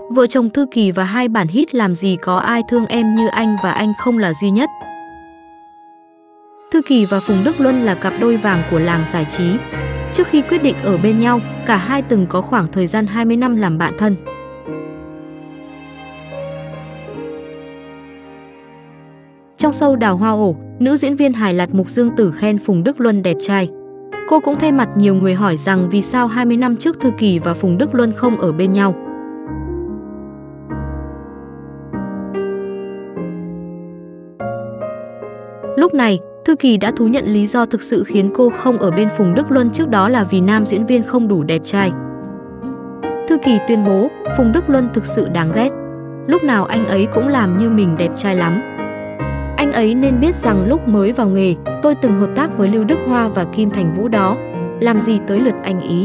Vợ chồng Thư Kỳ và hai bản hit Làm gì có ai thương em như anh và Anh không là duy nhất. Thư Kỳ và Phùng Đức Luân là cặp đôi vàng của làng giải trí. Trước khi quyết định ở bên nhau, cả hai từng có khoảng thời gian 20 năm làm bạn thân. Trong show Đào Hoa Ổ, nữ diễn viên hài lạt mục Dương Tử khen Phùng Đức Luân đẹp trai. Cô cũng thay mặt nhiều người hỏi rằng vì sao 20 năm trước Thư Kỳ và Phùng Đức Luân không ở bên nhau. Lúc này, Thư Kỳ đã thú nhận lý do thực sự khiến cô không ở bên Phùng Đức Luân trước đó là vì nam diễn viên không đủ đẹp trai. Thư Kỳ tuyên bố, Phùng Đức Luân thực sự đáng ghét. Lúc nào anh ấy cũng làm như mình đẹp trai lắm. Anh ấy nên biết rằng lúc mới vào nghề, tôi từng hợp tác với Lưu Đức Hoa và Kim Thành Vũ đó. Làm gì tới lượt anh ý.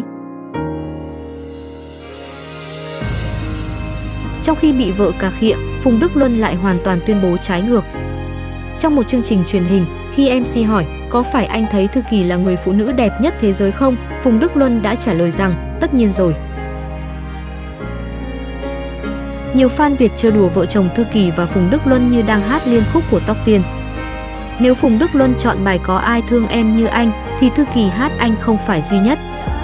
Trong khi bị vợ cà khịa, Phùng Đức Luân lại hoàn toàn tuyên bố trái ngược. Trong một chương trình truyền hình, khi MC hỏi có phải anh thấy Thư Kỳ là người phụ nữ đẹp nhất thế giới không, Phùng Đức Luân đã trả lời rằng tất nhiên rồi. Nhiều fan Việt trêu đùa vợ chồng Thư Kỳ và Phùng Đức Luân như đang hát liên khúc của Tóc Tiên. Nếu Phùng Đức Luân chọn bài Có ai thương em như anh thì Thư Kỳ hát Anh không phải duy nhất.